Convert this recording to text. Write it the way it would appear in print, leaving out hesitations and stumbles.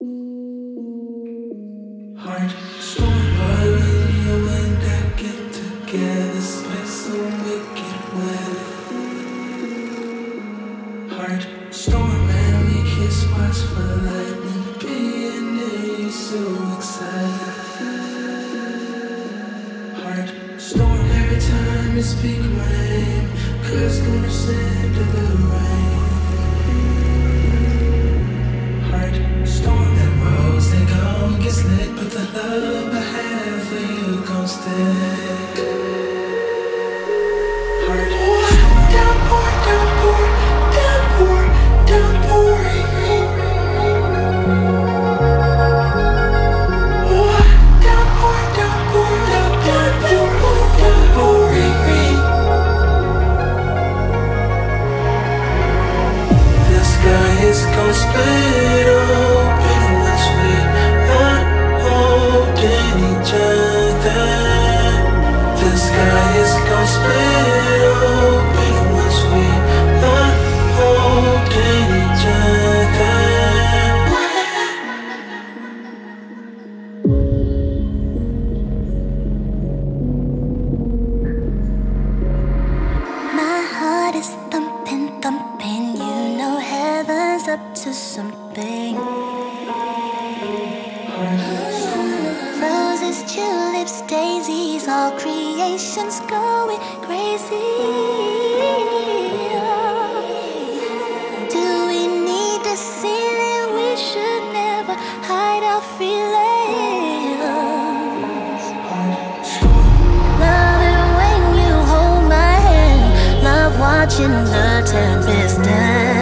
Heart storm, but when you and I get together, sweat so wicked wet. Heart storm, and we kiss, watch for lightning, being near you, so excited. Heart storm, every time you speak my name, 'cause gonna send a little rain. Heart storm, them roads they gon' get slick, but the love I have for you gon' stick. Heart storm, downpour, downpour, downpour, downpouring rain. Downpour, downpour, downpour, downpouring rain. The sky is gon' split open once we are holding each other. The sky is gon' split open once we are holding each other. My heart is thumping, thumping. You know heaven's up to something. Roses, tulips, daisies, all creation's going crazy. Do we need to see that we should never hide our feelings? Love it when you hold my hand. Love watching the tempest dance.